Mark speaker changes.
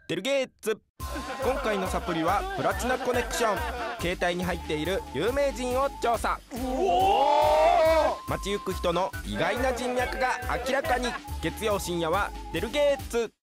Speaker 1: デルゲーツ。今回のサプリはプラチナコネクション。携帯に入っている有名人を調査。街行く人の意外な人脈が明らかに。月曜深夜はデルゲーツ。